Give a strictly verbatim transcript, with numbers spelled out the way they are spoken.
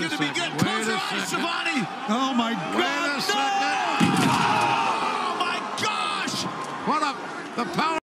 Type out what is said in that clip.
going to be good. Close your eyes, Shivani. Oh, my God. Wait a second. No! Oh, my gosh. What a, the power.